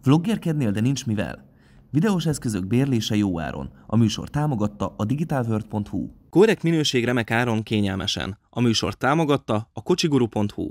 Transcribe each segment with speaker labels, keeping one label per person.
Speaker 1: Vloggerkednél, de nincs mivel? Videós eszközök bérlése jó áron. A műsor támogatta a digitalworld.hu. Korrekt minőség, remek áron, kényelmesen. A műsor támogatta a kocsiguru.hu.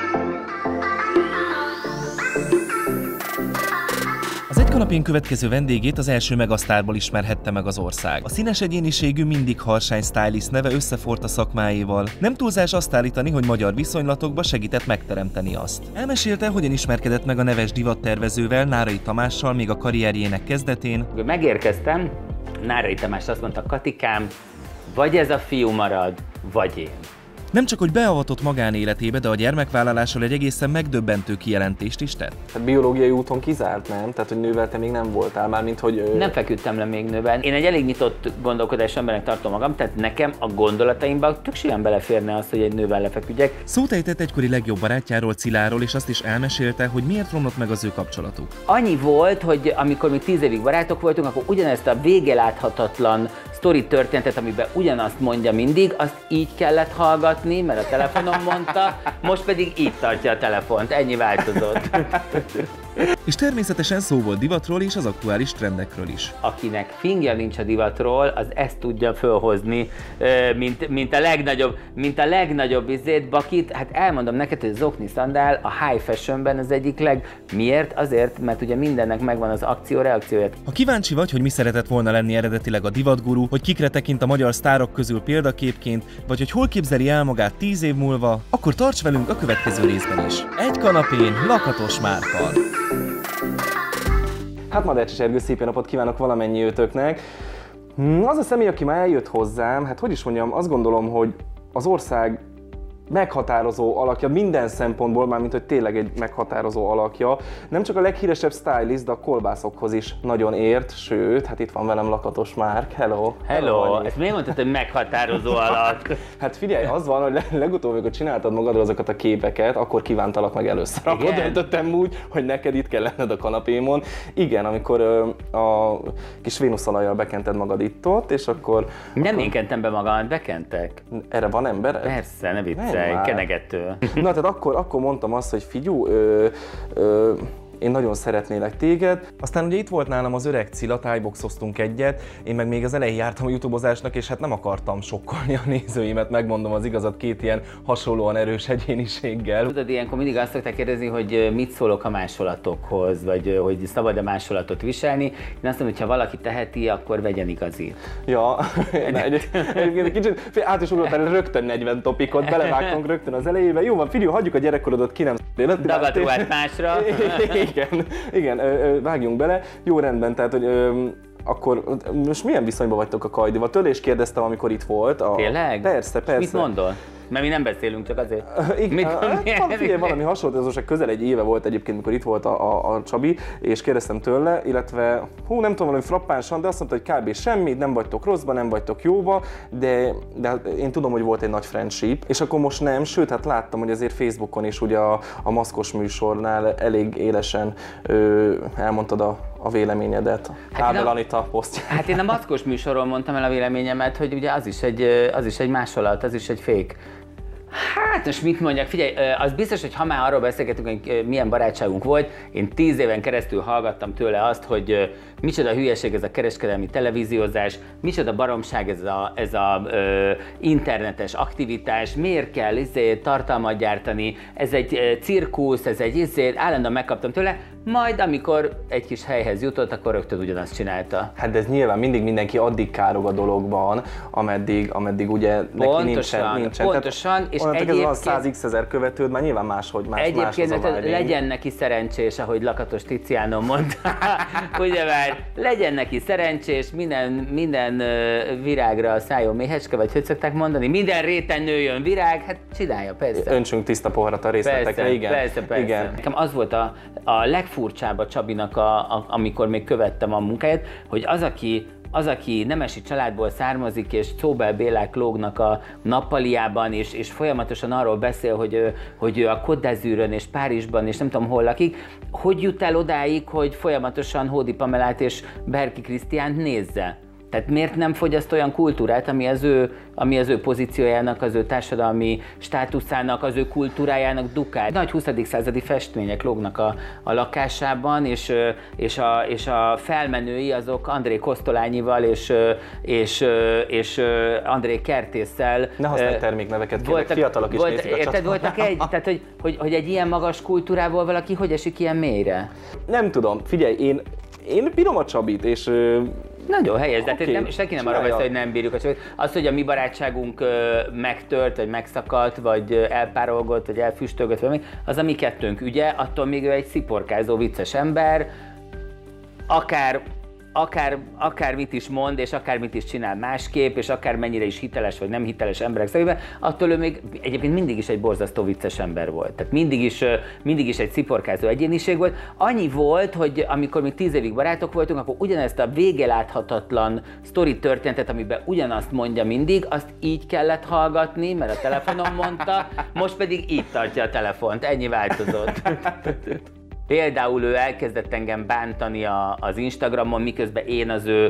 Speaker 1: Az Egy kanapén következő vendégét az első megasztárból ismerhette meg az ország. A színes egyéniségű, mindig harsány stylist neve összefort a szakmájéval. Nem túlzás azt állítani, hogy magyar viszonylatokba segített megteremteni azt. Elmesélte, hogyan ismerkedett meg a neves divattervezővel, Nárai Tamással még a karrierjének kezdetén.
Speaker 2: Megérkeztem, Nárai Tamás azt mondta: Katikám, vagy ez a fiú marad, vagy én.
Speaker 1: Nem csak hogy beavatott magánéletébe, de a gyermekvállalással egy egészen megdöbbentő kijelentést is tett.
Speaker 3: Hát biológiai úton kizárt, nem? Tehát, hogy nővel te még nem voltál már, mint hogy...
Speaker 2: Nem feküdtem le még nőben. Én egy elég nyitott gondolkodású embernek tartom magam, tehát nekem a gondolataimban tök simán beleférne az, hogy egy nővel lefeküdjek.
Speaker 1: Szót ejtett egykori legjobb barátjáról, Ciláról, és azt is elmesélte, hogy miért romlott meg az ő kapcsolatuk.
Speaker 2: Annyi volt, hogy amikor mi 10 évig barátok voltunk, akkor ugyanezt a vége láthatatlan sztori történetet, amiben ugyanazt mondja mindig, azt így kellett hallgatni, mert a telefonon mondta, most pedig így tartja a telefont. Ennyi változott.
Speaker 1: És természetesen szó volt divatról és az aktuális trendekről is.
Speaker 2: Akinek fingja nincs a divatról, az ezt tudja fölhozni, mint a legnagyobb bakit. Hát elmondom neked, hogy az zokni szandál a high fashionben az egyik Miért? Azért, mert ugye mindennek megvan az akció-reakciója.
Speaker 1: Ha kíváncsi vagy, hogy mi szeretett volna lenni eredetileg a divatguru, hogy kikre tekint a magyar sztárok közül példaképként, vagy hogy hol képzeli el magát 10 év múlva, akkor tarts velünk a következő részben is. Egy kanapén, Lakatos Márkkal.
Speaker 3: Hát Madácsi Zsergő, szép napot kívánok valamennyi őtöknek. Az a személy, aki már eljött hozzám, hát hogy is mondjam, azt gondolom, hogy az ország meghatározó alakja minden szempontból, mármint hogy tényleg egy meghatározó alakja. Nem csak a leghíresebb stylist, de a kolbászokhoz is nagyon ért, sőt, hát itt van velem Lakatos Márk. Hello!
Speaker 2: Hello! Ezt miért mondtad, hogy meghatározó alak?
Speaker 3: Hát figyelj, az van, hogy legutóbb, amikor csináltad magadról azokat a képeket, akkor kívántalak meg először. Akkor döntöttem úgy, hogy neked itt kell lenned a kanapémon. Igen, amikor a kis vénuszalajjal bekented magad itt-ott, és akkor...
Speaker 2: Nem én kentem be magam, bekentek.
Speaker 3: Erre van embered?
Speaker 2: Persze, ne viccelj. Kenegető.
Speaker 3: Na, tehát akkor mondtam azt, hogy figyú, én nagyon szeretnélek téged. Aztán ugye itt volt nálam az öreg Cilla, tájboxoztunk egyet, én meg még az elején jártam a youtubozásnak, és hát nem akartam sokkolni a nézőimet, megmondom az igazat, két ilyen hasonlóan erős egyéniséggel.
Speaker 2: Tudod, ilyenkor mindig azt szokták kérdezni, hogy mit szólok a másolatokhoz, vagy hogy szabad-e másolatot viselni. Én azt mondom, hogy ha valaki teheti, akkor vegyen igazit.
Speaker 3: Ja, egyébként kicsit át is ugrottál rögtön 40 topikot, belevágtunk rögtön az elejébe. Jó van, figyelj, hagyjuk a gyerekkorodat, ki nem
Speaker 2: Dagadruhát másra.
Speaker 3: Igen, vágjunk bele. Jó, rendben, tehát, hogy akkor most milyen viszonyban vagytok a Kajdival? Tőle is kérdeztem, amikor itt volt.
Speaker 2: Tényleg?
Speaker 3: Persze.
Speaker 2: Mit mondol? Mert mi nem beszélünk, csak azért.
Speaker 3: Figyelj, valami hasonló, ez közel egy éve volt egyébként, mikor itt volt a Csabi, és kérdeztem tőle, illetve nem tudom, valami frappánsan, de azt mondta, hogy kb. Semmi, nem vagytok rosszba, nem vagytok jóba, de én tudom, hogy volt egy nagy friendship, és akkor most nem, sőt, hát láttam, hogy azért Facebookon is ugye a maszkos műsornál elég élesen elmondtad a véleményedet. Ábel Anita posztja.
Speaker 2: Hát én a maszkos műsorról mondtam el a véleményemet, hogy ugye az is egy másolat, az is egy fake. Hát most mit mondjak, figyelj, az biztos, hogy ha már arról beszélgetünk, hogy milyen barátságunk volt, én 10 éven keresztül hallgattam tőle azt, hogy micsoda hülyeség ez a kereskedelmi televíziózás, micsoda baromság ez a internetes aktivitás, miért kell tartalmat gyártani, ez egy cirkusz, ez egy állandóan megkaptam tőle, majd amikor egy kis helyhez jutott, akkor rögtön ugyanazt csinálta.
Speaker 3: Hát de ez nyilván mindig mindenki addig károg a dologban, ameddig ugye neki nincsen.
Speaker 2: Pontosan, és
Speaker 3: egyébként... Ez van 100x ezer követőd, már nyilván máshogy más
Speaker 2: egyébként
Speaker 3: az a vágyény.
Speaker 2: Legyen neki szerencsés, ahogy Lakatos Tiziano mondta, ugye már legyen neki szerencsés, minden virágra a szájon méhecske, vagy hogy szokták mondani, minden réten nőjön virág, hát csinálja, persze.
Speaker 3: Öntsünk tiszta poharat a részletekre, igen.
Speaker 2: Persze. Igen. Nekem az volt a legfurcsább a Csabinak, amikor még követtem a munkáját, hogy az, aki nemesi családból származik, és Czóbel Bélák lógnak a nappaliában, és folyamatosan arról beszél, hogy ő a Côte d'Azurön és Párizsban, és nem tudom hol lakik, hogy jut el odáig, hogy folyamatosan Hódi Pamelát és Berki Krisztiánt nézze? Tehát miért nem fogyaszt olyan kultúrát, ami az ő pozíciójának, az ő társadalmi státuszának, az ő kultúrájának dukál. Nagy 20. századi festmények lógnak a lakásában, és a felmenői azok André Kosztolányival és André Kertésszel.
Speaker 3: Ne használj termékneveket, kérlek, fiatalok is nézik a csatornát.
Speaker 2: Voltak tehát, hogy egy ilyen magas kultúrából valaki hogy esik ilyen mélyre?
Speaker 3: Nem tudom, figyelj, én bírom a Csabit, és
Speaker 2: nagyon helyes, de
Speaker 3: okay,
Speaker 2: senki nem arra vesz, hogy nem bírjuk a Csabit. Az, hogy a mi barátságunk megtört, vagy megszakadt, vagy elpárolgott, vagy elfüstölgött, vagy az a mi kettőnk ügye, attól még ő egy sziporkázó, vicces ember, akár mit is mond, és akár mit is csinál másképp, és akár mennyire is hiteles vagy nem hiteles emberek szemében, attól ő még egyébként mindig is egy borzasztó vicces ember volt. Tehát mindig is egy sziporkázó egyéniség volt. Annyi volt, hogy amikor még 10 évig barátok voltunk, akkor ugyanezt a vége láthatatlan sztori történetet, amiben ugyanazt mondja mindig, azt így kellett hallgatni, mert a telefonon mondta, most pedig így tartja a telefont. Ennyi változott. Például ő elkezdett engem bántani az Instagramon, miközben én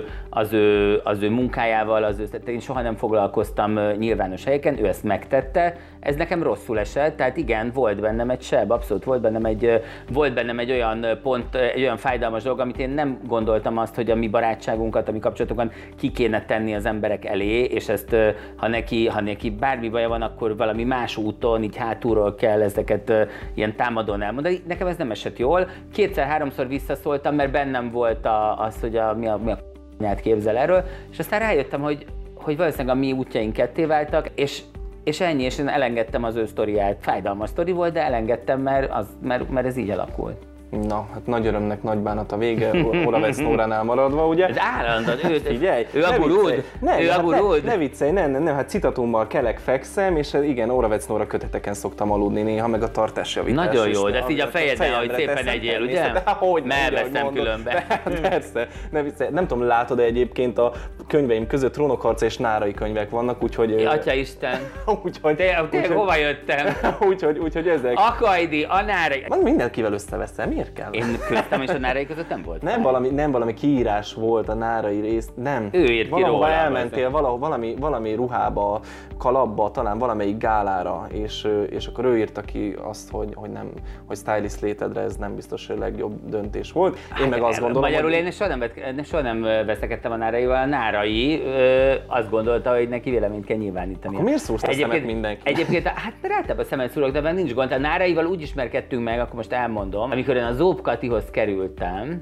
Speaker 2: az ő munkájával, én soha nem foglalkoztam nyilvános helyeken, ő ezt megtette, ez nekem rosszul esett, tehát igen, volt bennem egy seb, abszolút volt bennem egy olyan pont, egy olyan fájdalmas dolog, amit én nem gondoltam azt, hogy a mi barátságunkat, a mi kapcsolatokat ki kéne tenni az emberek elé, és ezt, ha neki bármi baja van, akkor valami más úton, így hátulról kell ezeket ilyen támadón elmondani. Nekem ez nem esett jól. 2-3-szor visszaszóltam, mert bennem volt az, hogy mi a nyát képzel erről, és aztán rájöttem, hogy valószínűleg a mi útjaink ketté váltak, és ennyi, és én elengedtem az ő sztoriát. Fájdalmas sztori volt, de elengedtem, mert ez így alakult.
Speaker 3: Na, hát nagy örömnek nagy bánat a vége, Oravec Nóránál maradva, ugye?
Speaker 2: Ez állandóan,
Speaker 3: figyelj,
Speaker 2: ő a gurúd?
Speaker 3: Ne viccelj, nem, hát citatummal kelek, fekszem, és igen, Oravec Nóra köteteken szoktam aludni néha, meg a tartásjavítás.
Speaker 2: Nagyon jó, de ezt így a fejedben, hogy szépen egyél, ugye? Elveszem különben.
Speaker 3: Persze, ne viccelj, nem tudom, látod-e egyébként a könyveim között Trónokharca és Nárai könyvek vannak, úgyhogy...
Speaker 2: Atyaisten,
Speaker 3: Tényleg
Speaker 2: hova jöttem?
Speaker 3: Úgyhogy ezek...
Speaker 2: Akajdi, a Nárai...
Speaker 3: Mindenkivel összeveszem, miért kell?
Speaker 2: Én köztem és a Nárai között nem volt.
Speaker 3: Nem valami kiírás volt a Nárai rész, nem.
Speaker 2: Ő írt ki róla.
Speaker 3: Elmentél valami ruhába, kalapba, talán valamelyik gálára, és akkor ő írta ki azt, hogy stylist létedre ez nem biztos, hogy a legjobb döntés volt. Én meg azt gondolom,
Speaker 2: magyarul én soha nem veszekedtem a Náraival. A Nárai azt gondolta, hogy neki véleményt kell nyilvánítani.
Speaker 3: Akkor miért szúrsz a szemet mindenki?
Speaker 2: Egyébként, hát általában a szemet szúrok, de ebben nincs gond. A Náraival úgy ismerkedtünk meg, akkor most elmondom, amikor én a Zóp Katihoz kerültem,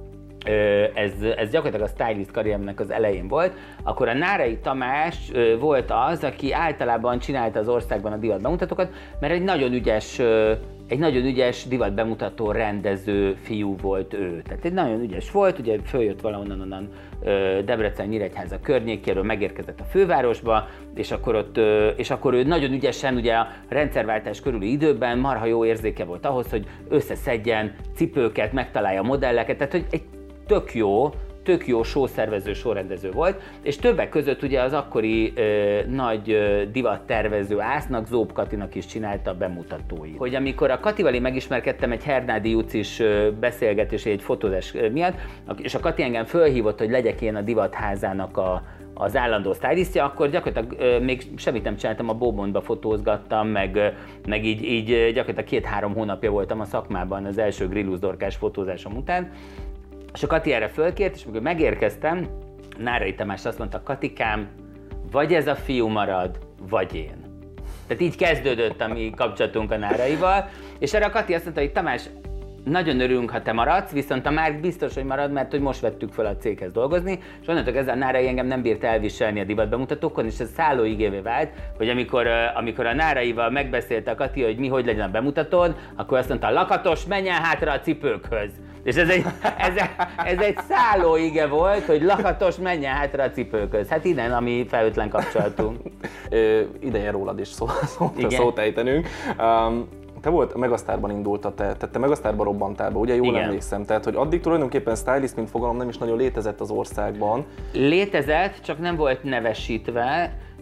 Speaker 2: ez gyakorlatilag a stylist karrieremnek az elején volt, akkor a Nárai Tamás volt az, aki általában csinálta az országban a divatbemutatókat, mert egy nagyon ügyes divatbemutató rendező fiú volt ő. Tehát egy nagyon ügyes volt, ugye följött valahonnan Debrecen, Nyíregyháza környékéről, megérkezett a fővárosba, és akkor ő nagyon ügyesen, ugye a rendszerváltás körüli időben marha jó érzéke volt ahhoz, hogy összeszedjen cipőket, megtalálja modelleket, tehát hogy egy tök jó showszervező, showrendező volt, és többek között ugye az akkori nagy divattervező ásznak, Zóp Katinak is csinálta a bemutatóit. Hogy amikor a Katival én megismerkedtem egy Hernádi Jucis beszélgetés, egy fotózás miatt, és a Kati engem fölhívott, hogy legyek én a divatházának az állandó stylistja, akkor gyakorlatilag még semmit nem csináltam, a Beaumontba fotózgattam, meg így gyakorlatilag 2-3 hónapja voltam a szakmában az első grillúzdorkás fotózásom után. És a Kati erre fölkért, és amikor megérkeztem, Nárai Tamás azt mondta, Katikám, vagy ez a fiú marad, vagy én. Tehát így kezdődött a mi kapcsolatunk a Náraival, és erre a Kati azt mondta, hogy Tamás, nagyon örülünk, ha te maradsz, viszont a Márk biztos, hogy marad, mert hogy most vettük fel a céghez dolgozni, és onnantól ezzel a Nárai engem nem bírt elviselni a divatbemutatókon, és ez szállóigévé vált, hogy amikor a Náraival megbeszélte a Kati, hogy hogy legyen a bemutatón, akkor azt mondta, Lakatos, menjen hátra a cipőkhöz. És ez egy szállóige volt, hogy Lakatos, menjen hátra a cipőkhöz. Hát innen a mi felhőtlen kapcsolatunk.
Speaker 3: Ideje rólad is szót ejtenünk. Te volt, Megasztárban indultad, tehát te Megasztárban robbantál be, ugye? Jól emlékszem. Tehát, hogy addig tulajdonképpen stylist, mint fogalom nem is nagyon létezett az országban.
Speaker 2: Létezett, csak nem volt nevesítve,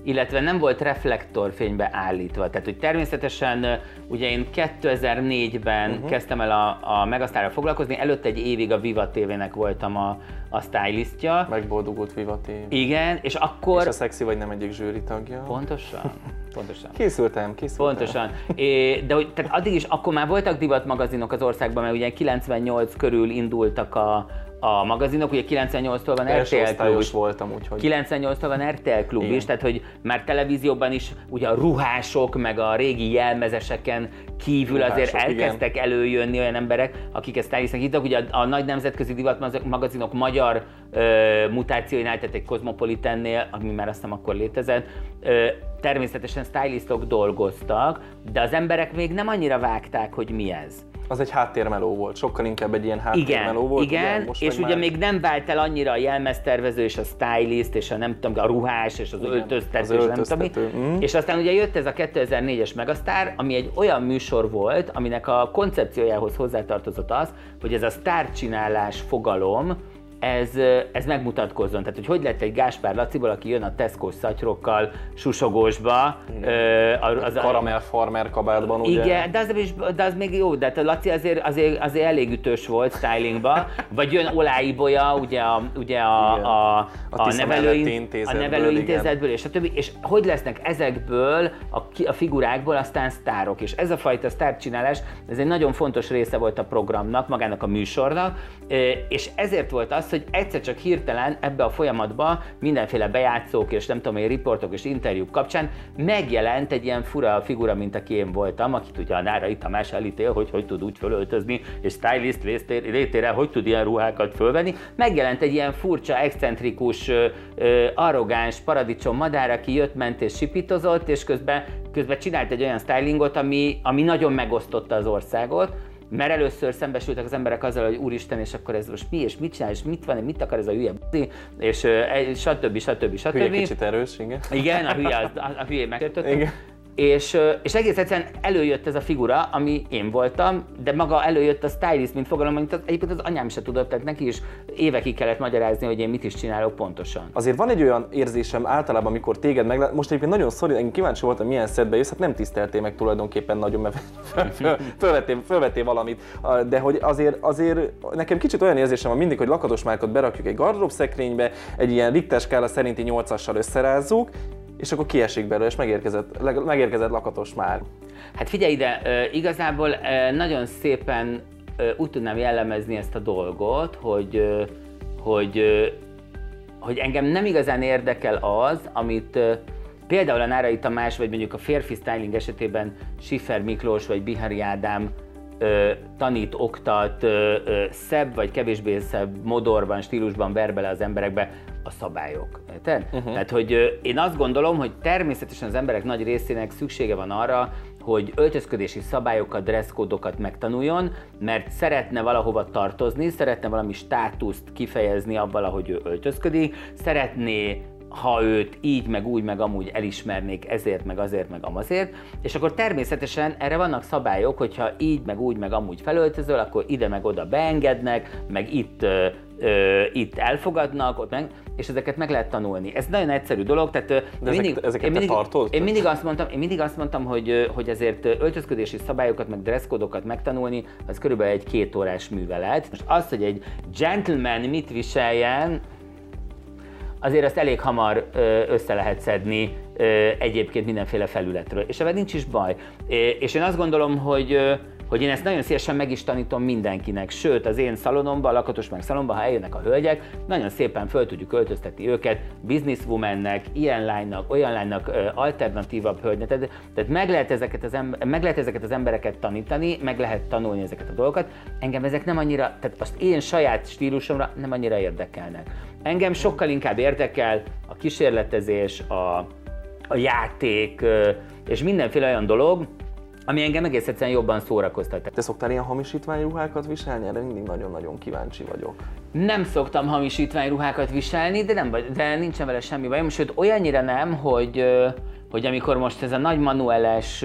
Speaker 2: illetve nem volt reflektorfénybe állítva. Tehát, hogy természetesen ugye én 2004-ben kezdtem el a Megasztárral foglalkozni, előtte egy évig a Viva TV-nek voltam a stylistja.
Speaker 3: Megboldogult Viva TV.
Speaker 2: Igen, és akkor...
Speaker 3: És a Szexi vagy nem egyik zsűri tagja.
Speaker 2: Pontosan.
Speaker 3: Készültem.
Speaker 2: Pontosan. De hogy, tehát addig is, akkor már voltak divatmagazinok az országban, mert ugye 98 körül indultak a magazinok, ugye 98-tól van RTL Klub is.
Speaker 3: Voltam, úgyhogy.
Speaker 2: 98-tól van RTL Klub is, tehát hogy már televízióban is ugye a ruhások, meg a régi jelmezeseken kívül azért elkezdtek előjönni olyan emberek, akik ezt stylistnek hívtak. Ugye a nagy nemzetközi divatmagazinok magyar mutációinál, tehát egy Cosmopolitannél, ami már azt hiszem akkor létezett, természetesen stylistok dolgoztak, de az emberek még nem annyira vágták, hogy mi ez.
Speaker 3: Az egy háttérmeló volt, sokkal inkább egy ilyen háttérmeló volt.
Speaker 2: Igen, ugye, és ugye még nem vált el annyira a jelmeztervező és a stylist és a nem tudom, a ruhás és az öltöztető, és nem tudom mi. És aztán ugye jött ez a 2004-es Megasztár, ami egy olyan műsor volt, aminek a koncepciójához hozzátartozott az, hogy ez a sztárcsinálás fogalom, ez megmutatkozzon. Tehát, hogy lett egy Gáspár Laciból, aki jön a Tesco-s szatyrokkal, susogósba.
Speaker 3: Karamell farmer kabátban, ugye?
Speaker 2: Igen, de az még jó, de a Laci azért elég ütős volt stylingba. Vagy jön Olá Ibolya, ugye a nevelőintézetből, és a többi. És hogy lesznek ezekből a figurákból aztán sztárok. És ez a fajta sztárcsinálás, ez egy nagyon fontos része volt a programnak, magának a műsornak, és ezért volt az, hogy egyszer csak hirtelen ebbe a folyamatba mindenféle bejátszók és nem tudom én riportok és interjúk kapcsán megjelent egy ilyen fura figura, mint aki én voltam, akit ugye a Nárai Tamás elítél, hogy tud úgy fölöltözni, és stylist létére hogy tud ilyen ruhákat fölvenni. Megjelent egy ilyen furcsa, excentrikus, arrogáns paradicsom madár, aki jött, ment és sipitozott, és közben csinált egy olyan stylingot, ami nagyon megosztotta az országot. Mert először szembesültek az emberek azzal, hogy úristen, és akkor ez most mi, és mit csinál, és mit van, mit akar ez a hülye b***i, és stb.
Speaker 3: Hülye kicsit erős, igen.
Speaker 2: Igen, a hülye megtörtöttem. És egész egyszerűen előjött ez a figura, ami én voltam, de maga előjött a stylist, mint fogalom, amit egyébként az anyám se tudott, tehát neki is évekig kellett magyarázni, hogy én mit is csinálok pontosan.
Speaker 3: Azért van egy olyan érzésem általában, amikor téged meglát, most egyébként nagyon én kíváncsi voltam, milyen szedbe jössz, hát nem tiszteltél meg tulajdonképpen nagyon, mert fölvettél valamit, de hogy azért nekem kicsit olyan érzésem van mindig, hogy Lakatos Márkot berakjuk egy gardrób szekrénybe, egy ilyen Richter skála szerinti 8-assal összerázzuk, és akkor kiesik belőle, és megérkezett Lakatos Márk.
Speaker 2: Hát figyelj ide, igazából nagyon szépen úgy tudnám jellemezni ezt a dolgot, hogy engem nem igazán érdekel az, amit például a Nárai Tamás, vagy mondjuk a férfi styling esetében Schiffer Miklós, vagy Bihari Ádám tanít, oktat, szebb vagy kevésbé szebb modorban, stílusban ver bele az emberekbe a szabályok. Tehát, hogy én azt gondolom, hogy természetesen az emberek nagy részének szüksége van arra, hogy öltözködési szabályokat, dresszkódokat megtanuljon, mert szeretne valahova tartozni, szeretne valami státuszt kifejezni abban, ahogy ő öltözködik, szeretné, ha őt így, meg úgy, meg amúgy elismernék ezért, meg azért, meg amazért, és akkor természetesen erre vannak szabályok, hogyha így, meg úgy, meg amúgy felöltözöl, akkor ide, meg oda beengednek, meg itt elfogadnak, ott meg, és ezeket meg lehet tanulni. Ez nagyon egyszerű dolog, tehát én mindig azt mondtam, hogy ezért öltözködési szabályokat, meg dresszkódokat megtanulni, az körülbelül egy 2 órás művelet. Most az, hogy egy gentleman mit viseljen, azért azt elég hamar össze lehet szedni egyébként mindenféle felületről, és ebben nincs is baj. És én azt gondolom, hogy én ezt nagyon szívesen meg is tanítom mindenkinek, sőt az én szalonomban, a Lakatos Márk szalomban, ha eljönnek a hölgyek, nagyon szépen föl tudjuk öltöztetni őket businesswomannek, ilyen lánynak, olyan lánynak, alternatívabb hölgynek, tehát meg lehet ezeket az embereket tanítani, meg lehet tanulni ezeket a dolgokat. Engem ezek nem annyira, tehát azt én saját stílusomra nem annyira érdekelnek. Engem sokkal inkább érdekel a kísérletezés, a játék és mindenféle olyan dolog, ami engem egész egyszerűen jobban szórakoztat.
Speaker 3: Te szoktál ilyen hamisítványruhákat viselni? Erre mindig nagyon-nagyon kíváncsi vagyok.
Speaker 2: Nem szoktam hamisítványruhákat viselni, de nincsen vele semmi bajom, sőt olyannyira nem, hogy amikor most ez a nagy manueles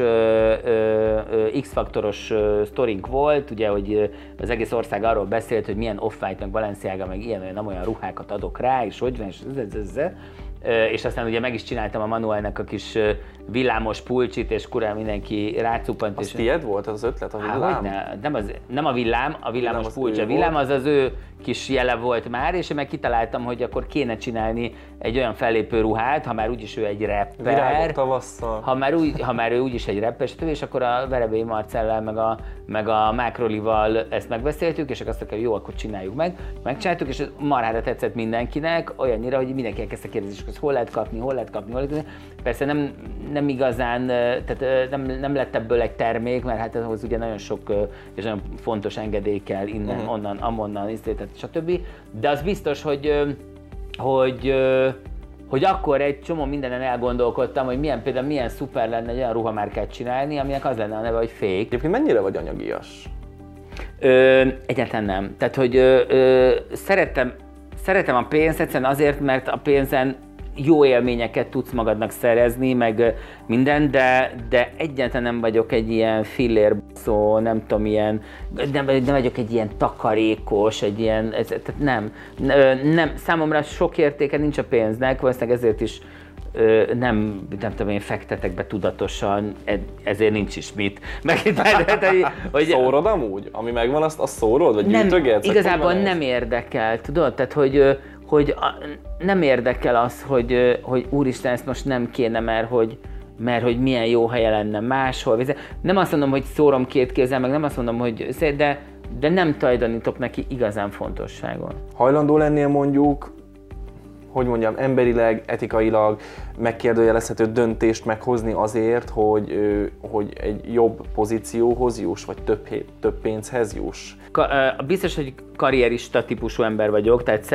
Speaker 2: X-faktoros sztorink volt, ugye, hogy az egész ország arról beszélt, hogy milyen Off-White, meg Balenciaga, meg ilyen nem olyan ruhákat adok rá, és hogy van, és és aztán ugye meg is csináltam a Manuelnek a kis villámos pulcsit, és kurán mindenki rácuppant.
Speaker 3: Az tiéd volt az ötlet, a villám?
Speaker 2: Nem a villám, a villámos pulcs. A villám az az ő kis jele volt már, és én meg kitaláltam, hogy akkor kéne csinálni egy olyan fellépő ruhát, ha már úgyis ő egy rapper.
Speaker 3: Virágok tavasszal.
Speaker 2: Ha már ő úgyis egy rapper, és akkor a Verebélyi Marcellel meg a Mákrolival ezt megbeszéltük, és azt mondták, hogy jó, akkor csináljuk meg. Megcsináltuk, és marhára tetszett mindenkinek, olyannyira, hogy mindenki elkezdte kérdezni, hogy hol lehet kapni. Persze nem igazán, tehát nem lett ebből egy termék, mert hát ahhoz ugye nagyon sok és nagyon fontos engedély kell innen, onnan, amonnan, stb. De az biztos, hogy akkor egy csomó mindenen elgondolkodtam, hogy milyen szuper lenne egy olyan ruhamárkát csinálni, aminek az lenne a neve, hogy Fake.
Speaker 3: Egyébként mennyire vagy anyagias?
Speaker 2: Egyáltalán nem. Tehát, hogy szeretem a pénzt egyszerűen azért, mert a pénzen jó élményeket tudsz magadnak szerezni, meg minden, de egyáltalán nem vagyok egy ilyen fillérbaszó, nem tudom, nem vagyok egy ilyen takarékos, tehát nem, számomra sok értéke nincs a pénznek, valószínűleg ezért is nem tudom, én fektetek be tudatosan, ezért nincs is mit.
Speaker 3: Szórod amúgy? Ami megvan, azt szórod? Vagy gyűjtögetsz?
Speaker 2: Igazából nem érdekel, tudod? Tehát, hogy nem érdekel az, hogy úristen, ezt most nem kéne, mert hogy milyen jó helye lenne máshol. Nem azt mondom, hogy szórom két kézzel, meg nem azt mondom, hogy de nem tulajdonítok neki igazán fontosságon.
Speaker 3: Hajlandó lennél mondjuk, hogy mondjam, emberileg, etikailag megkérdőjelezhető döntést meghozni azért, hogy egy jobb pozícióhoz juss, vagy több pénzhez juss?
Speaker 2: Biztos, hogy karrierista típusú ember vagyok, tehát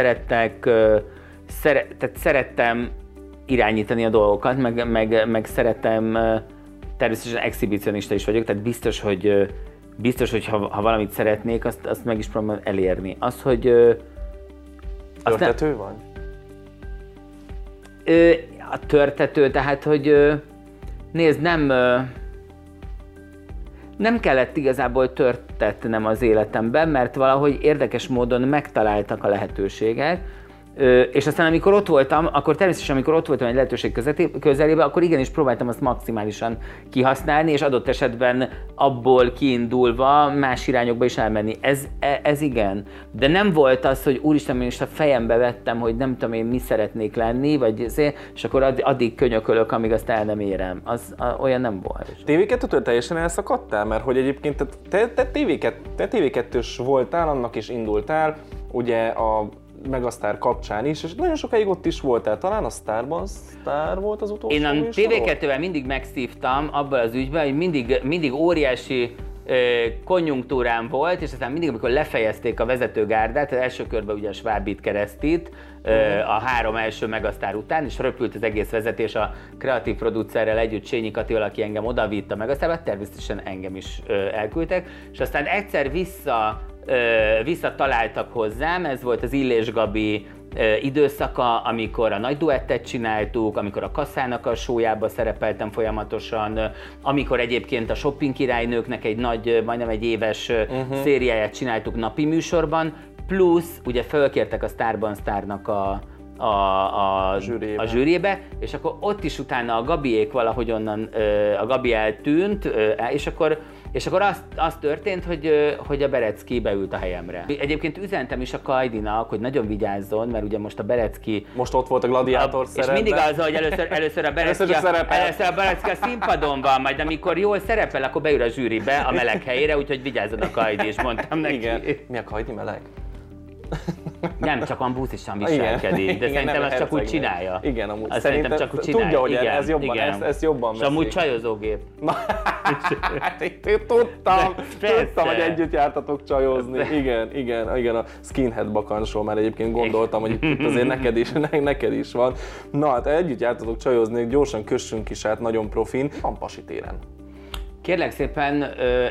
Speaker 2: szerettem irányítani a dolgokat, meg szeretem, természetesen exhibicionista is vagyok, tehát biztos, hogy ha valamit szeretnék, azt meg is próbálom elérni. Az, hogy...
Speaker 3: Törtető vagy?
Speaker 2: A törtető, tehát, hogy nézd, nem kellett igazából törtetnem az életemben, mert valahogy érdekes módon megtaláltak a lehetőségek, és aztán amikor ott voltam, akkor természetesen amikor ott voltam egy lehetőség közelében, akkor igenis próbáltam azt maximálisan kihasználni, és adott esetben abból kiindulva más irányokba is elmenni. Ez igen. De nem volt az, hogy úristen, én is a fejembe vettem, hogy nem tudom én mi szeretnék lenni, és akkor addig könyökölök, amíg azt el nem érem. Olyan nem volt.
Speaker 3: TV2-től teljesen elszakadtál? Mert hogy egyébként te TV2-s voltál, annak is indultál, ugye a Megasztár kapcsán is, és nagyon sokáig ott is voltál. Talán a Sztárban Sztár volt az utolsó.
Speaker 2: Én a TV2-vel mindig megszívtam abban az ügyben, hogy mindig óriási konjunktúrám volt, és aztán mindig, amikor lefejezték a vezetőgárdát, az első körben ugye a Schwabit Keresztit, a 3 első Megasztár után, és röpült az egész vezetés a kreatív producerrel együtt, Csényi Katival, aki engem odavitt a Megasztárba, természetesen engem is elküldtek, és aztán egyszer visszataláltak hozzám, ez volt az Illés Gabi időszaka, amikor a nagy duettet csináltuk, amikor a Kasszának a show-jába szerepeltem folyamatosan, amikor egyébként a Shopping királynőknek egy nagy, majdnem egy éves szériáját csináltuk napi műsorban, plusz ugye fölkértek a Sztárban Sztárnak a zsűriébe, és akkor ott is utána a Gabiék valahogy onnan, a Gabi eltűnt, és akkor az történt, hogy a Berecki beült a helyemre. Egyébként üzentem is a Kajdinak, hogy nagyon vigyázzon, mert ugye most a Berecki...
Speaker 3: Most ott volt a gladiátor szerepben.
Speaker 2: És mindig az, hogy először a Berecki a színpadon van, majd amikor jól szerepel, akkor beül a zsűribe a meleg helyére, úgyhogy vigyázzon a Kajdi, és mondtam neki.
Speaker 3: Igen. Mi a Kajdi meleg?
Speaker 2: Nem, csak olyan búzisan viselkedik, de szerintem azt csak úgy csinálja.
Speaker 3: Igen, amúgy
Speaker 2: szerintem csak úgy csinálja.
Speaker 3: Tudja, hogy ez jobban, ezt jobban veszi.
Speaker 2: És amúgy csajozógép.
Speaker 3: Tudtam, hogy együtt jártatok csajozni. Igen, a Skinhead Bakansról már egyébként gondoltam, hogy itt azért neked is van. Na hát együtt jártatok csajozni, gyorsan kössünk is át, nagyon profin. Van Pasi téren.
Speaker 2: Kérlek szépen,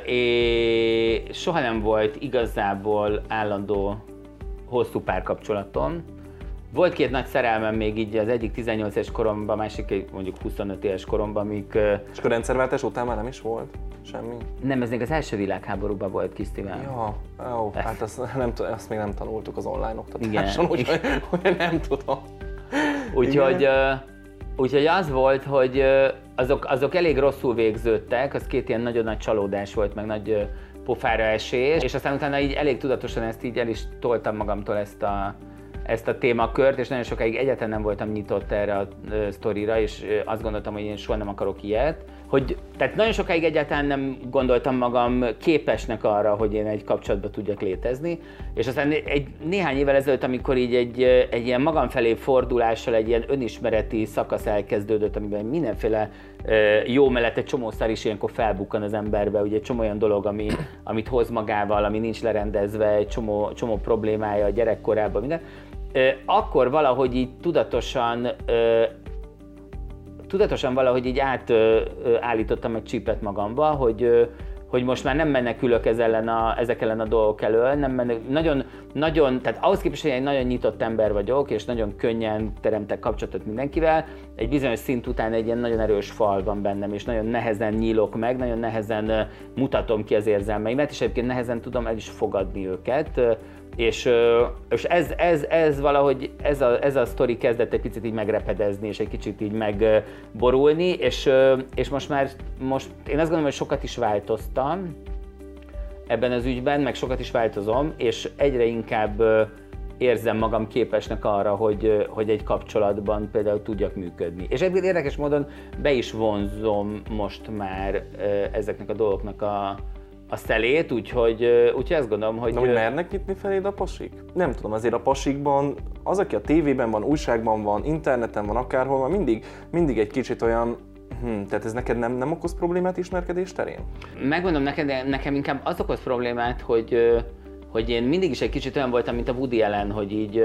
Speaker 2: soha nem volt igazából állandó hosszú párkapcsolatom. Volt 2 nagy szerelmem még így, az egyik 18 éves koromban, másik mondjuk 25 éves koromban, amik...
Speaker 3: És akkor rendszerváltás után már nem is volt semmi?
Speaker 2: Nem, ez még az első világháborúban volt, Krisztivel.
Speaker 3: Ja, hát azt még nem tanultuk az online oktatáson, úgyhogy nem tudom.
Speaker 2: Úgyhogy az volt, hogy azok elég rosszul végződtek, az két ilyen nagyon nagy csalódás volt, meg nagy pofára esés, és aztán utána így elég tudatosan ezt így el is toltam magamtól ezt a témakört, és nagyon sokáig egyáltalán nem voltam nyitott erre a sztorira, és azt gondoltam, hogy én soha nem akarok ilyet. Tehát nagyon sokáig egyáltalán nem gondoltam magam képesnek arra, hogy én egy kapcsolatban tudjak létezni, és aztán néhány évvel ezelőtt, amikor így egy ilyen magam felé fordulással egy ilyen önismereti szakasz elkezdődött, amiben mindenféle jó mellett egy csomószor is ilyenkor felbukkan az emberbe, ugye egy csomó olyan dolog, amit hoz magával, ami nincs lerendezve, egy csomó problémája a gyerekkorában, minden. Akkor valahogy így tudatosan valahogy így átállítottam egy csípet magamba, hogy most már nem menekülök ezek ellen a dolgok elől, tehát ahhoz képest, hogy egy nagyon nyitott ember vagyok, és nagyon könnyen teremtek kapcsolatot mindenkivel, egy bizonyos szint után egy ilyen nagyon erős fal van bennem, és nagyon nehezen nyílok meg, nagyon nehezen mutatom ki az érzelmeimet, és egyébként nehezen tudom el is fogadni őket. És ez valahogy, ez a sztori kezdett egy picit így megrepedezni, és egy kicsit így megborulni, és most én azt gondolom, hogy sokat is változtam ebben az ügyben, meg sokat is változom, és egyre inkább érzem magam képesnek arra, hogy egy kapcsolatban például tudjak működni. És egyébként érdekes módon be is vonzom most már ezeknek a dolgoknak a szelét, úgyhogy azt gondolom, hogy...
Speaker 3: Na, hogy mernek nyitni feléd a pasik? Nem tudom, azért a pasikban, az, aki a tévében van, újságban van, interneten van, akárhol van, mindig egy kicsit olyan, tehát ez neked nem okoz problémát ismerkedés terén?
Speaker 2: Megmondom neked, nekem inkább az okoz problémát, hogy én mindig is egy kicsit olyan voltam, mint a Woody Allen, hogy így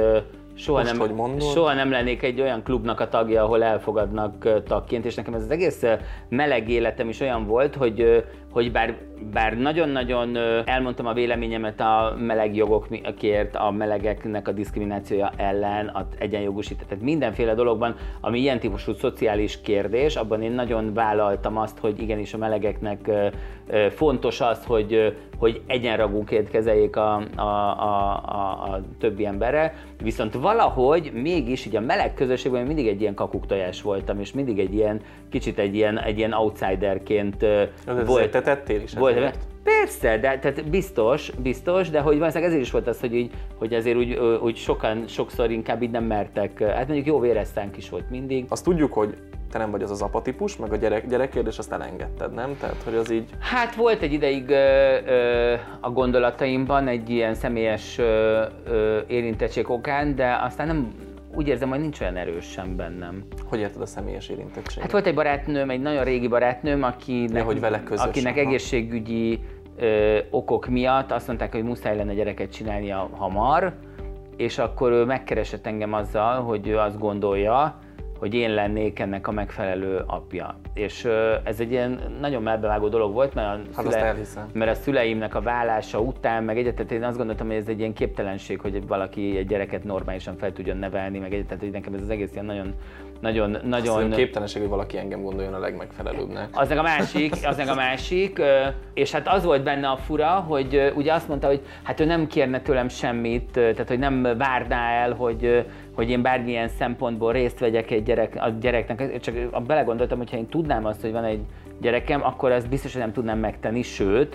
Speaker 2: soha nem lennék egy olyan klubnak a tagja, ahol elfogadnak tagként, és nekem ez az egész meleg életem is olyan volt, hogy bár nagyon-nagyon elmondtam a véleményemet a meleg jogokért, a melegeknek a diszkriminációja ellen, az egyenjogúsítás, tehát mindenféle dologban, ami ilyen típusú szociális kérdés, abban én nagyon vállaltam azt, hogy igenis a melegeknek fontos az, hogy egyenrangúként kezeljék a többi emberrel, viszont valahogy mégis így a meleg közösségben mindig egy ilyen kakuktojás voltam, és mindig egy ilyen outsiderként volt.
Speaker 3: Te tettél is
Speaker 2: ezért? Persze, de tehát biztos, de hogy valószínűleg ezért is volt az, hogy azért úgy sokszor inkább így nem mertek. Hát mondjuk jó véresztánk is volt mindig.
Speaker 3: Azt tudjuk, hogy te nem vagy az az apa típus, meg a gyerekért, és azt elengedted, nem? Tehát, hogy az így...
Speaker 2: Hát volt egy ideig a gondolataimban egy ilyen személyes érintettség okán, de aztán nem, úgy érzem, hogy nincs olyan erős sem bennem.
Speaker 3: Hogy érted a személyes érintettséget?
Speaker 2: Hát volt egy barátnőm, egy nagyon régi barátnőm, akinek egészségügyi okok miatt azt mondták, hogy muszáj lenne gyereket csinálnia hamar, és akkor ő megkeresett engem azzal, hogy ő azt gondolja, hogy én lennék ennek a megfelelő apja. És ez egy ilyen nagyon melbevágó dolog volt, mert a szüleimnek a válása után, meg egyáltalán én azt gondoltam, hogy ez egy ilyen képtelenség, hogy valaki egy gyereket normálisan fel tudjon nevelni, meg egyáltalán, hogy nekem ez az egész ilyen nagyon...
Speaker 3: képtelenség, hogy valaki engem gondoljon a legmegfelelőbbnek.
Speaker 2: Az meg a másik, és hát az volt benne a fura, hogy ugye azt mondta, hogy hát ő nem kérne tőlem semmit, tehát hogy nem várná el, hogy én bármilyen szempontból részt vegyek a gyereknek, csak belegondoltam, hogy ha én tudnám azt, hogy van egy gyerekem, akkor ezt biztos, hogy nem tudnám megtenni, sőt,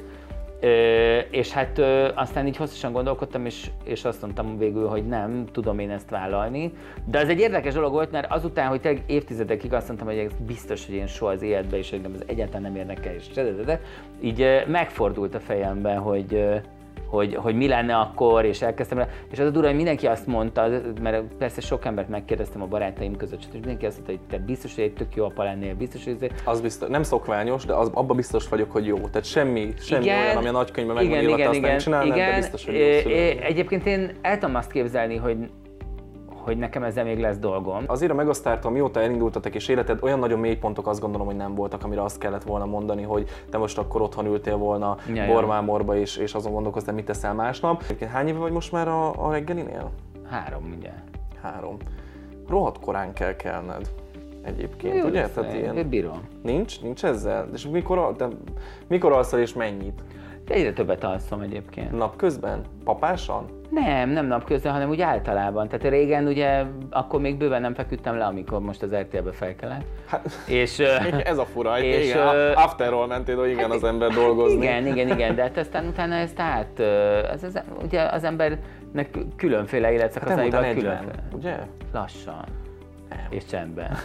Speaker 2: és hát aztán így hosszasan gondolkodtam, és azt mondtam végül, hogy nem tudom én ezt vállalni. De az egy érdekes dolog volt, mert azután, hogy tényleg évtizedekig azt mondtam, hogy ez biztos, hogy én soha az életben, és engem ez egyáltalán nem érdekel, és így megfordult a fejemben, hogy mi lenne akkor, és elkezdtem rá. És az a durva, hogy mindenki azt mondta, mert persze sok embert megkérdeztem a barátaim között, és mindenki azt mondta, hogy te biztos, hogy egy tök jó apa lennél, biztos, hogy
Speaker 3: az biztos, nem szokványos, de abban biztos vagyok, hogy jó. Tehát semmi olyan, ami a nagykönyvben meg van írva, te azt nem csinálnád, de biztos, hogy jó szülő.
Speaker 2: Egyébként én el tudom azt képzelni, hogy nekem ezzel még lesz dolgom.
Speaker 3: Azért a Megasztártól mióta elindultatok és életed, olyan nagyon mély pontok azt gondolom, hogy nem voltak, amire azt kellett volna mondani, hogy te most akkor otthon ültél volna bormámorba és azon gondolkoztál, mit teszel másnap. Hány éve vagy most már a reggelinél?
Speaker 2: 3, mindjárt.
Speaker 3: 3. Rohadt korán kell kelned egyébként,
Speaker 2: jó,
Speaker 3: ugye? Tehát ilyen...
Speaker 2: Bírom.
Speaker 3: Nincs ezzel? És mikor alszol és mennyit?
Speaker 2: Egyre többet alszom egyébként.
Speaker 3: Napközben? Papásan?
Speaker 2: Nem napközben, hanem úgy általában. Tehát régen ugye, akkor még bőven nem feküdtem le, amikor most az RTL-be felkelek. Hát, és,
Speaker 3: ez a fura, és, igen, afterról mentél, hogy igen, az ember dolgozni.
Speaker 2: Igen, de hát aztán utána ezt ugye az embernek különféle életszakaszaiban különféle.
Speaker 3: Ugye?
Speaker 2: Lassan. És csendben.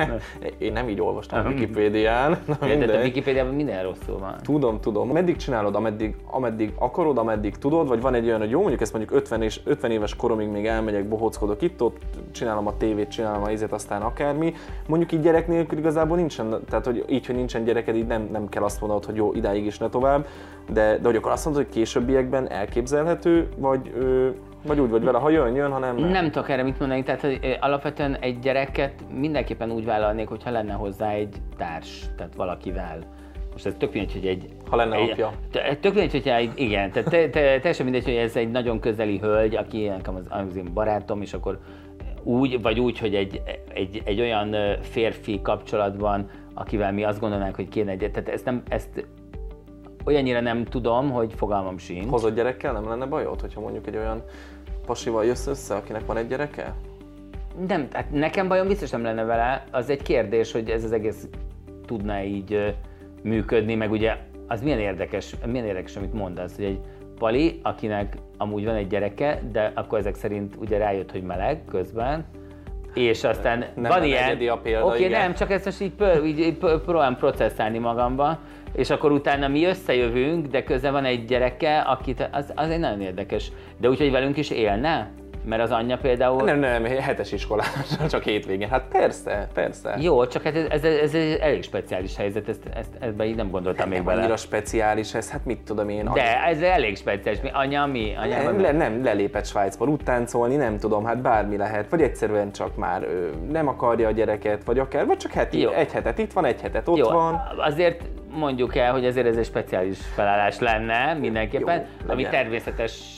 Speaker 3: Én nem így olvastam a Wikipédián.
Speaker 2: De a Wikipédiában minden rosszul van.
Speaker 3: Tudom. Meddig csinálod, ameddig akarod, ameddig tudod, vagy van egy olyan, hogy jó, mondjuk ezt mondjuk 50 éves koromig még elmegyek, bohóckodok itt-ott, csinálom a tévét, csinálom a izét, aztán akármi. Mondjuk így gyerek nélkül igazából nincsen, tehát hogy így, hogy nincsen gyereked, így nem kell azt mondanod, hogy jó, idáig is ne tovább, de hogy akkor azt mondod, hogy későbbiekben elképzelhető, vagy úgy vagy vele, ha jön, ha nem.
Speaker 2: Nem tudok erre mit mondani, tehát hogy alapvetően egy gyereket mindenképpen úgy vállalnék, hogyha lenne hozzá egy társ, tehát valakivel. Most ez tök mindegy, hogy
Speaker 3: ha lenne apja.
Speaker 2: Tök mindegy, hogy igen, tehát teljesen mindegy, hogy ez egy nagyon közeli hölgy, aki nekem az én barátom, és akkor úgy, hogy egy olyan férfi kapcsolatban, akivel mi azt gondolnánk, hogy kéne egy, tehát ezt olyannyira nem tudom, hogy fogalmam sincs.
Speaker 3: Hozott gyerekkel nem lenne bajod, hogyha mondjuk egy olyan pasival jössz össze, akinek van egy gyereke?
Speaker 2: Nem, hát nekem bajom biztos nem lenne vele. Az egy kérdés, hogy ez az egész tudna így működni, meg ugye az milyen érdekes, amit mondasz, hogy egy pali, akinek amúgy van egy gyereke, de akkor ezek szerint ugye rájött, hogy meleg közben, és aztán
Speaker 3: nem
Speaker 2: van ilyen,
Speaker 3: egyedi a példa,
Speaker 2: oké, nem, csak ezt most így próbálom processzálni magamba, és akkor utána mi összejövünk, de közben van egy gyereke, akit az egy nagyon érdekes. De úgy, hogy velünk is élne? Mert az anyja például...
Speaker 3: Nem, 7-es iskolás, csak hétvégén. Hát persze.
Speaker 2: Jó, csak hát ez egy elég speciális helyzet, ebben így nem gondoltam még bele.
Speaker 3: Annyira speciális ez, hát mit tudom én.
Speaker 2: De ez elég speciális. Anya mi?
Speaker 3: Nem lelépett Svájcban úgy táncolni, nem tudom, hát bármi lehet. Vagy egyszerűen csak már nem akarja a gyereket, vagy akár, vagy csak egy hetet itt van, egy hetet ott van.
Speaker 2: Azért mondjuk el, hogy ezért ez egy speciális felállás lenne mindenképpen,
Speaker 3: jó,
Speaker 2: ami természetes,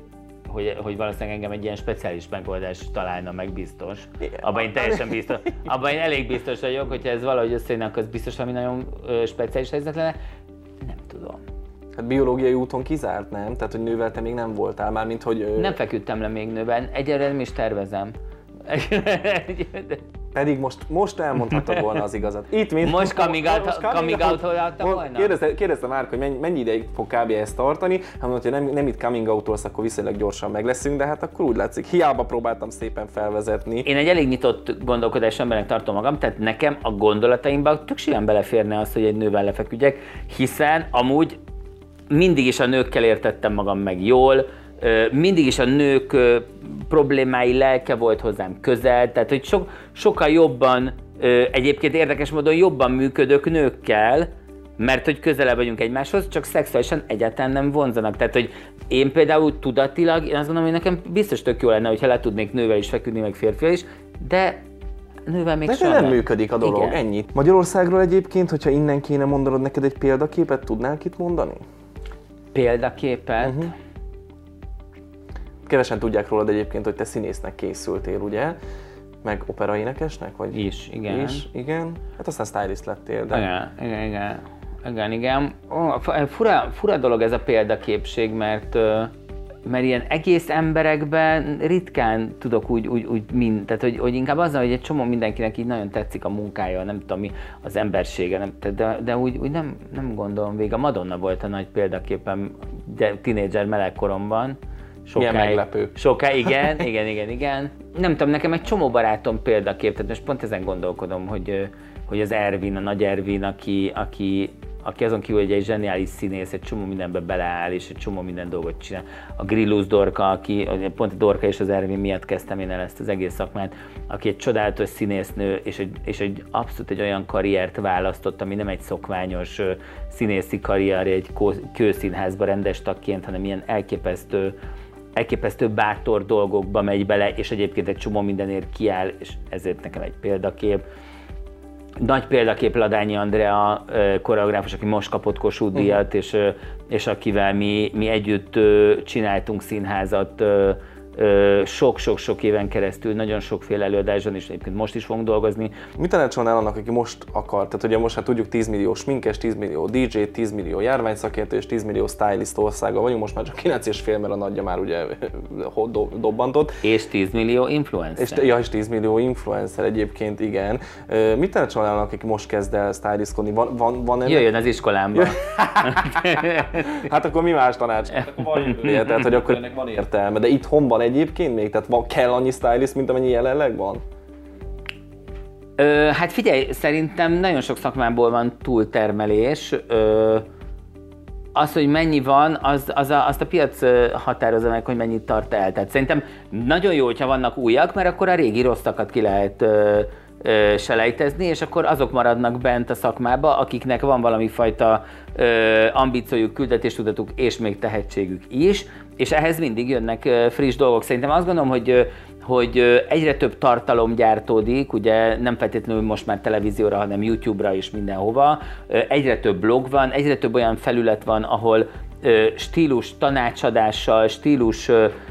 Speaker 2: hogy valószínűleg engem egy ilyen speciális megoldás találna meg biztos. Igen. Abban én teljesen biztos. Abban én elég biztos vagyok, hogyha ez valahogy összejön, akkor az biztos valami nagyon speciális helyzet lenne. Nem tudom.
Speaker 3: Hát biológiai úton kizárt, nem? Tehát, hogy nővel te még nem voltál már, mint hogy...
Speaker 2: Nem feküdtem le még nőben, egyelőre nem is tervezem.
Speaker 3: Pedig most elmondhattad volna az igazat.
Speaker 2: Most coming out-oltam volna?
Speaker 3: Kérdezte Márk, hogy mennyi ideig fog kb. Ezt tartani. Hát mondta, hogy nem itt coming out-olsz, akkor viszonylag gyorsan meg leszünk, de hát akkor úgy látszik, hiába próbáltam szépen felvezetni.
Speaker 2: Én egy elég nyitott gondolkodás embernek tartom magam, tehát nekem a gondolataimban tök simán beleférne az, hogy egy nővel lefeküdjek, hiszen amúgy mindig is a nőkkel értettem magam meg jól, mindig is a nők problémái lelke volt hozzám közel, tehát hogy sokkal jobban, egyébként érdekes módon jobban működök nőkkel, mert hogy közelebb vagyunk egymáshoz, csak szexuálisan egyáltalán nem vonzanak. Tehát, hogy én például tudatilag, én azt gondolom, hogy nekem biztos tök jó lenne, hogyha le tudnék nővel is feküdni, meg férfival is, de nővel még soha
Speaker 3: nem működik a dolog, igen. Ennyit. Magyarországról egyébként, hogyha innen kéne mondanod neked egy példaképet, tudnál itt mondani?
Speaker 2: Példaképet?
Speaker 3: Kevesen tudják rólad egyébként, hogy te színésznek készültél, ugye? Meg operaénekesnek? Vagy? Igen. Hát aztán stylist lettél, de...
Speaker 2: Igen. Fura dolog ez a példaképség, mert ilyen egész emberekben ritkán tudok úgy tehát hogy inkább azzal, hogy egy csomó mindenkinek így nagyon tetszik a munkája, nem tudom mi, az embersége, de úgy nem gondolom végig. A Madonna volt a nagy példaképem tínédzser melegkoromban.
Speaker 3: Milyen meglepő.
Speaker 2: Igen. Nem tudom, nekem egy csomó barátom példakép, tehát most pont ezen gondolkodom, hogy az Ervin, a nagy Ervin, aki azon kívül, hogy egy zseniális színész, egy csomó mindenbe beleáll, és egy csomó minden dolgot csinál. A Grillus Dorka, aki pont a Dorka és az Ervin miatt kezdtem én el ezt az egész szakmát, aki egy csodálatos színésznő, és egy abszolút egy olyan karriert választott, ami nem egy szokványos színészi karrier, egy kőszínházba rendes tagként, hanem ilyen elképesztő bátor dolgokba megy bele, és egyébként egy csomó mindenért kiáll, és ezért nekem egy példakép. Nagy példakép Ladányi Andrea koreográfus, aki most kapott Kossuth díjat, és akivel mi együtt csináltunk színházat sok-sok-sok éven keresztül, nagyon sokféle előadáson, és egyébként most is fogunk dolgozni.
Speaker 3: Mit tanácsolnál annak, aki most akar? Tehát ugye most hát tudjuk 10 millió sminkes, 10 millió DJ, 10 millió járványszakértő és 10 millió stylist országa vagyunk, most már csak 9,5, mert a nagyja már ugye dobbantott.
Speaker 2: És 10 millió influencer.
Speaker 3: És 10 millió influencer egyébként, igen. Mit tanácsolnál annak, aki most kezd el stylistkodni? Van ennek?
Speaker 2: Jöjjön az iskolámba.
Speaker 3: Hát akkor mi más tanács? Akkor van jövője, tehát hogy akkor ennek van értelme. De itthon van egyébként még? Tehát kell annyi stylist, mint amennyi jelenleg van?
Speaker 2: Hát figyelj, szerintem nagyon sok szakmából van túltermelés. Az, hogy mennyi van, azt a piac határozza meg, hogy mennyit tart el. Tehát szerintem nagyon jó, hogyha vannak újak, mert akkor a régi rosszakat ki lehet selejtezni, és akkor azok maradnak bent a szakmába, akiknek van valami fajta ambíciójuk, küldetéstudatuk és még tehetségük is, és ehhez mindig jönnek friss dolgok. Szerintem azt gondolom, hogy egyre több tartalom gyártódik, ugye nem feltétlenül most már televízióra, hanem YouTube-ra is mindenhova. Egyre több blog van, egyre több olyan felület van, ahol stílus tanácsadással, stílus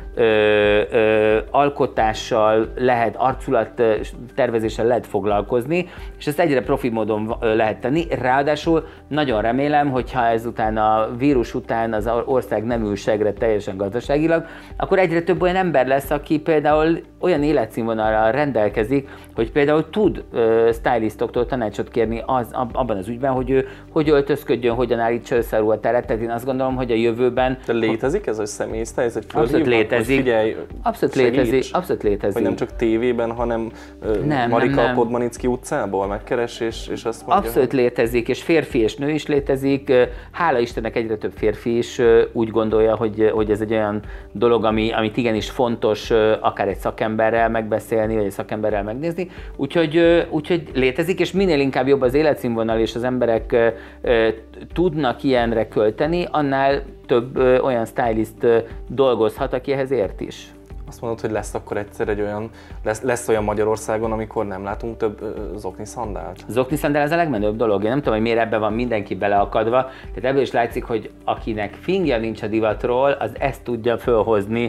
Speaker 2: alkotással lehet, arculat tervezéssel lehet foglalkozni, és ezt egyre profi módon lehet tenni. Ráadásul nagyon remélem, hogyha ezután a vírus után az ország nem ül segre teljesen gazdaságilag, akkor egyre több olyan ember lesz, aki például olyan életszínvonalra rendelkezik, hogy például tud stylistoktól tanácsot kérni abban az ügyben, hogy ő hogy öltözködjön, hogyan állítsa össze a ruhatárát. Tehát én azt gondolom, hogy a jövőben...
Speaker 3: De létezik ez a személysztájl?
Speaker 2: Abszolút létezik.
Speaker 3: Figyelj,
Speaker 2: abszolút létezik.
Speaker 3: Hogy nem csak tévében, hanem Marika Podmanicki utcából megkeres, és azt mondja...
Speaker 2: Abszolút létezik, és férfi és nő is létezik. Hála Istennek egyre több férfi is úgy gondolja, hogy ez egy olyan dolog, amit igenis fontos akár egy szakemberrel megbeszélni, vagy egy szakemberrel megnézni. Úgyhogy létezik, és minél inkább jobb az életszínvonal, és az emberek tudnak ilyenre költeni, annál több olyan stylist dolgozhat, aki ehhez ért is.
Speaker 3: Azt mondod, hogy lesz akkor egyszer egy olyan, lesz olyan Magyarországon, amikor nem látunk több zokni szandált?
Speaker 2: Zokni szandál az a legmenőbb dolog. Én nem tudom, hogy miért ebben van mindenki beleakadva. Tehát ebből is látszik, hogy akinek fingja nincs a divatról, az ezt tudja fölhozni,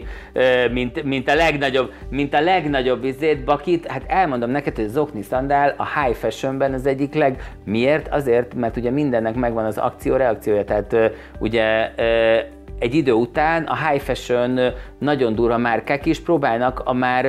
Speaker 2: mint a legnagyobb bakit. Hát elmondom neked, hogy a zokni szandál a high fashionben az egyik miért? Azért, mert ugye mindennek megvan az akció-reakciója. Tehát ugye egy idő után a high fashion nagyon durva márkák is próbálnak a már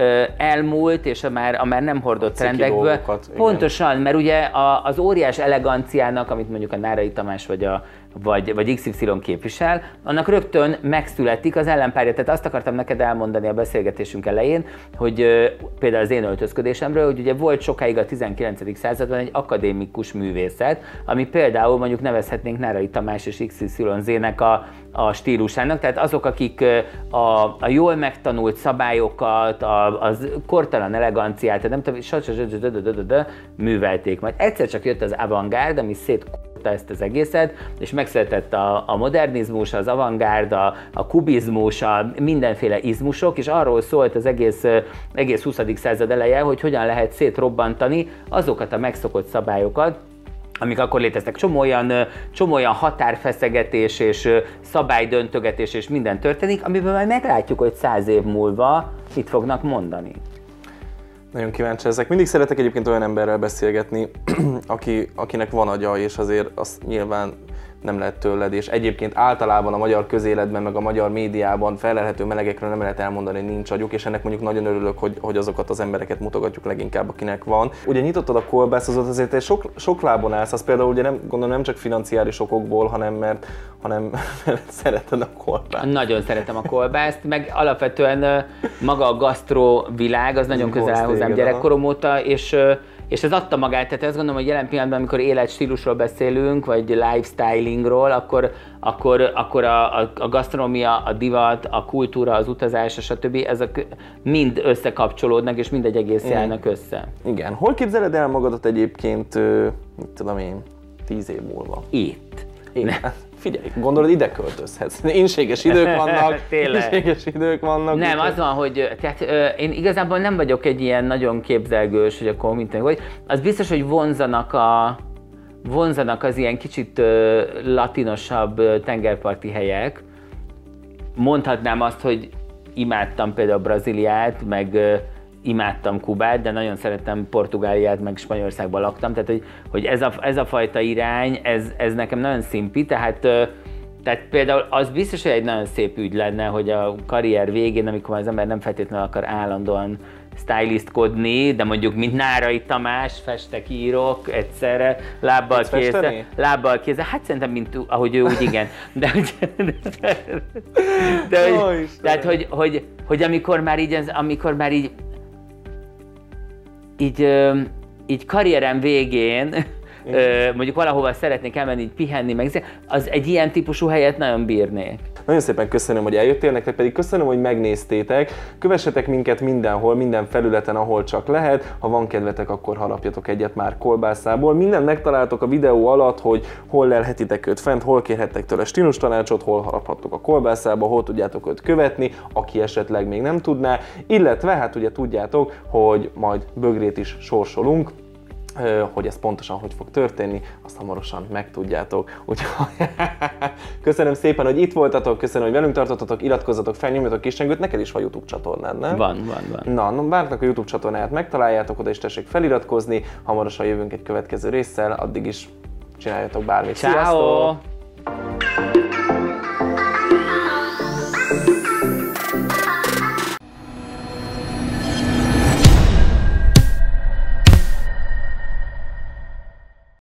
Speaker 2: elmúlt és a már nem hordott trendekből. Pontosan, mert ugye az óriás eleganciának, amit mondjuk a Nárai Tamás vagy XY képvisel, annak rögtön megszületik az ellenpárja. Tehát azt akartam neked elmondani a beszélgetésünk elején, hogy például az én öltözködésemről, hogy ugye volt sokáig a 19. században egy akadémikus művészet, ami például mondjuk nevezhetnénk Nárai Tamás és XYZ-nek a stílusának, tehát azok, akik a jól megtanult szabályokat, az kortalan eleganciát, tehát nem tudom, művelték. Majd egyszer csak jött az avantgárd, ami ezt az egészet, és megszületett a modernizmus, az avantgárd, a kubizmus, a mindenféle izmusok, és arról szólt az egész 20. század eleje, hogy hogyan lehet szétrobbantani azokat a megszokott szabályokat, amik akkor léteztek. Csomó olyan határfeszegetés és szabálydöntögetés és minden történik, amiben majd meglátjuk, hogy 100 év múlva mit fognak mondani.
Speaker 3: Nagyon kíváncsi ezek. Mindig szeretek egyébként olyan emberrel beszélgetni, akinek van agya, és azért azt nyilván nem lehet tőled, és egyébként általában a magyar közéletben, meg a magyar médiában felelhető melegekről nem lehet elmondani, hogy nincs agyuk, és ennek mondjuk nagyon örülök, hogy azokat az embereket mutogatjuk leginkább, akinek van. Ugye nyitottad a kolbászozót, azért te sok lábon állsz, az például ugye gondolom nem csak financiális okokból, hanem mert szereted a kolbászt.
Speaker 2: Nagyon szeretem a kolbászt, meg alapvetően maga a gasztró világ, az nagyon közel áll hozzám gyerekkorom óta, és ez adta magát, tehát azt gondolom, hogy jelen pillanatban, amikor életstílusról beszélünk, vagy lifestylingról, akkor a gasztronómia, a divat, a kultúra, az utazás, stb. Ezek mind összekapcsolódnak, és mind egy egész állnak össze.
Speaker 3: Igen. Hol képzeled el magadat egyébként, mit tudom én, 10 év múlva?
Speaker 2: Itt.
Speaker 3: Figyelj, gondolod, ide költözhetsz. Inséges idők vannak. Inséges idők vannak.
Speaker 2: Nem, az van, hogy én igazából nem vagyok egy ilyen nagyon képzelgős, hogy akkor mint vagy. Az biztos, hogy vonzanak az ilyen kicsit latinosabb tengerparti helyek. Mondhatnám azt, hogy imádtam például Brazíliát, meg imádtam Kubát, de nagyon szerettem Portugáliát, meg Spanyolországban laktam, tehát hogy ez a fajta irány, ez nekem nagyon szimpi, tehát például az biztos, hogy egy nagyon szép ügy lenne, hogy a karrier végén, amikor az ember nem feltétlenül akar állandóan stylistkodni, de mondjuk mint Nárai Tamás, festek, írok egyszerre, lábbal kézzel, hát szerintem mint ahogy ő úgy igen. Tehát, hogy amikor már így karrierem végén mondjuk valahova szeretnék elmenni, így pihenni, meg az egy ilyen típusú helyet nagyon bírnék.
Speaker 3: Nagyon szépen köszönöm, hogy eljöttél, nektek pedig köszönöm, hogy megnéztétek. Kövessetek minket mindenhol, minden felületen, ahol csak lehet. Ha van kedvetek, akkor harapjatok egyet már kolbászából. Mindent megtaláltok a videó alatt, hogy hol lelhetitek őt fent, hol kérhettek tőle stílustanácsot, hol haraphattok a kolbászába, hol tudjátok őt követni, aki esetleg még nem tudná. Illetve hát ugye tudjátok, hogy majd bögrét is sorsolunk. Hogy ez pontosan hogy fog történni, azt hamarosan megtudjátok. Úgyhogy köszönöm szépen, hogy itt voltatok, köszönöm, hogy velünk tartottatok, iratkozzatok fel, nyomjatok kis csengőt, neked is van YouTube csatornád, nem?
Speaker 2: Van.
Speaker 3: Na, bárnak a YouTube csatornáját megtaláljátok, oda is tessék feliratkozni, hamarosan jövünk egy következő résszel, addig is csináljatok bármit.
Speaker 2: Ciao. Sziasztok!